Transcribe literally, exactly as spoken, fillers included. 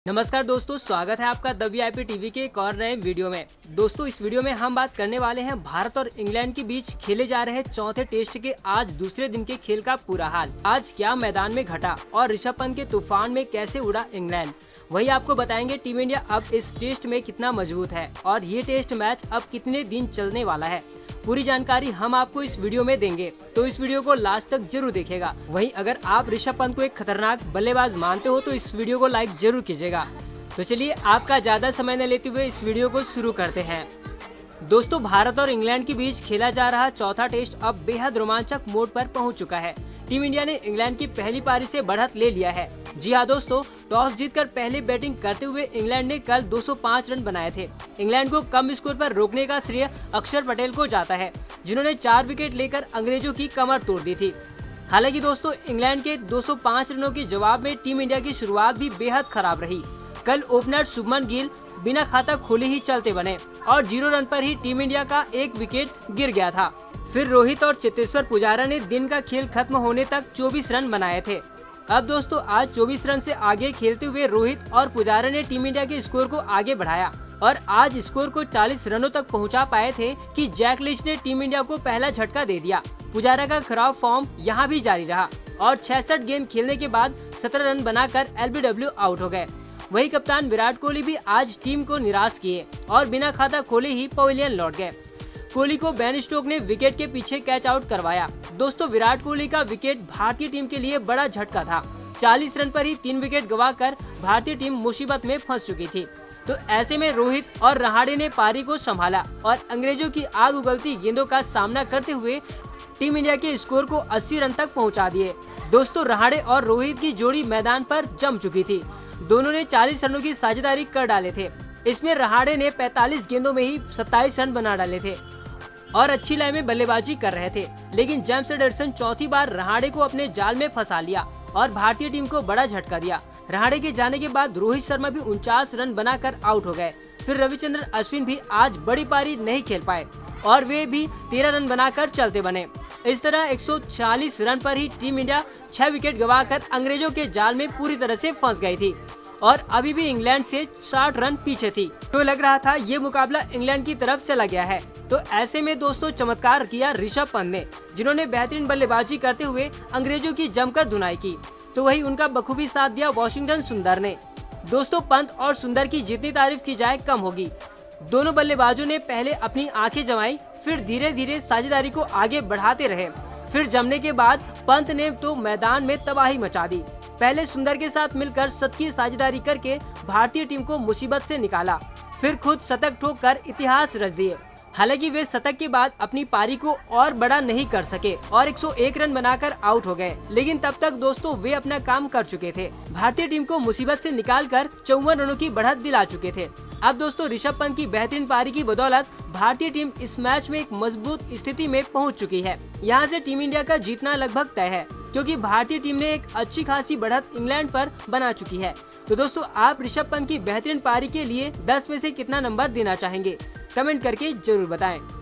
नमस्कार दोस्तों, स्वागत है आपका द वीआईपी टीवी के एक और नए वीडियो में। दोस्तों, इस वीडियो में हम बात करने वाले हैं भारत और इंग्लैंड के बीच खेले जा रहे चौथे टेस्ट के आज दूसरे दिन के खेल का पूरा हाल। आज क्या मैदान में घटा और ऋषभ पंत के तूफान में कैसे उड़ा इंग्लैंड, वही आपको बताएंगे। टीम इंडिया अब इस टेस्ट में कितना मजबूत है और ये टेस्ट मैच अब कितने दिन चलने वाला है, पूरी जानकारी हम आपको इस वीडियो में देंगे, तो इस वीडियो को लास्ट तक जरूर देखिएगा। वहीं अगर आप ऋषभ पंत को एक खतरनाक बल्लेबाज मानते हो तो इस वीडियो को लाइक जरूर कीजिएगा। तो चलिए आपका ज्यादा समय न लेते हुए इस वीडियो को शुरू करते हैं। दोस्तों, भारत और इंग्लैंड के बीच खेला जा रहा चौथा टेस्ट अब बेहद रोमांचक मोड पर पहुंच चुका है। टीम इंडिया ने इंग्लैंड की पहली पारी से बढ़त ले लिया है। जी हाँ दोस्तों, टॉस जीतकर पहले बैटिंग करते हुए इंग्लैंड ने कल दो सौ पाँच रन बनाए थे। इंग्लैंड को कम स्कोर पर रोकने का श्रेय अक्षर पटेल को जाता है, जिन्होंने चार विकेट लेकर अंग्रेजों की कमर तोड़ दी थी। हालांकि दोस्तों, इंग्लैंड के दो सौ पाँच रनों के जवाब में टीम इंडिया की शुरुआत भी बेहद खराब रही। कल ओपनर शुभमन गिल बिना खाता खोले ही चलते बने और जीरो रन पर ही टीम इंडिया का एक विकेट गिर गया था। फिर रोहित और चेतेश्वर पुजारा ने दिन का खेल खत्म होने तक चौबीस रन बनाए थे। अब दोस्तों, आज चौबीस रन से आगे खेलते हुए रोहित और पुजारा ने टीम इंडिया के स्कोर को आगे बढ़ाया और आज स्कोर को चालीस रनों तक पहुंचा पाए थे कि जैक लीच ने टीम इंडिया को पहला झटका दे दिया। पुजारा का खराब फॉर्म यहां भी जारी रहा और छियासठ गेंद खेलने के बाद सत्रह रन बनाकर एलबीडब्ल्यू आउट हो गए। वही कप्तान विराट कोहली भी आज टीम को निराश किए और बिना खाता खोले ही पवेलियन लौट गए। कोहली को बेन स्टोक ने विकेट के पीछे कैच आउट करवाया। दोस्तों, विराट कोहली का विकेट भारतीय टीम के लिए बड़ा झटका था। चालीस रन पर ही तीन विकेट गंवाकर भारतीय टीम मुसीबत में फंस चुकी थी। तो ऐसे में रोहित और रहाणे ने पारी को संभाला और अंग्रेजों की आग उगलती गेंदों का सामना करते हुए टीम इंडिया के स्कोर को अस्सी रन तक पहुंचा दिए। दोस्तों, रहाणे और रोहित की जोड़ी मैदान पर जम चुकी थी। दोनों ने चालीस रनों की साझेदारी कर डाले थे। इसमें रहाणे ने पैंतालीस गेंदों में ही सत्ताईस रन बना डाले थे और अच्छी लय में बल्लेबाजी कर रहे थे। लेकिन जेम्स एंडरसन चौथी बार रहाणे को अपने जाल में फंसा लिया और भारतीय टीम को बड़ा झटका दिया। रहाणे के जाने के बाद रोहित शर्मा भी उनचास रन बनाकर आउट हो गए। फिर रविचंद्रन अश्विन भी आज बड़ी पारी नहीं खेल पाए और वे भी तेरह रन बनाकर चलते बने। इस तरह एक सौ छियालीस रन पर ही टीम इंडिया छह विकेट गंवाकर अंग्रेजों के जाल में पूरी तरह से फंस गई थी और अभी भी इंग्लैंड से साठ रन पीछे थी। तो लग रहा था ये मुकाबला इंग्लैंड की तरफ चला गया है। तो ऐसे में दोस्तों, चमत्कार किया ऋषभ पंत ने, जिन्होंने बेहतरीन बल्लेबाजी करते हुए अंग्रेजों की जमकर धुनाई की। तो वही उनका बखूबी साथ दिया वाशिंगटन सुंदर ने। दोस्तों, पंत और सुंदर की जितनी तारीफ की जाए कम होगी। दोनों बल्लेबाजों ने पहले अपनी आंखें जमाई, फिर धीरे धीरे साझेदारी को आगे बढ़ाते रहे। फिर जमने के बाद पंत ने तो मैदान में तबाही मचा दी। पहले सुंदर के साथ मिलकर शतकीय साझेदारी करके भारतीय टीम को मुसीबत से निकाला, फिर खुद शतक ठोककर इतिहास रच दिए। हालांकि वे शतक के बाद अपनी पारी को और बड़ा नहीं कर सके और एक सौ एक रन बनाकर आउट हो गए। लेकिन तब तक दोस्तों वे अपना काम कर चुके थे। भारतीय टीम को मुसीबत से निकालकर चौवन रनों की बढ़त दिला चुके थे। अब दोस्तों, ऋषभ पंत की बेहतरीन पारी की बदौलत भारतीय टीम इस मैच में एक मजबूत स्थिति में पहुंच चुकी है। यहां से टीम इंडिया का जीतना लगभग तय है, क्योंकि भारतीय टीम ने एक अच्छी खासी बढ़त इंग्लैंड पर बना चुकी है। तो दोस्तों, आप ऋषभ पंत की बेहतरीन पारी के लिए दस में से कितना नंबर देना चाहेंगे, कमेंट करके जरूर बताएं।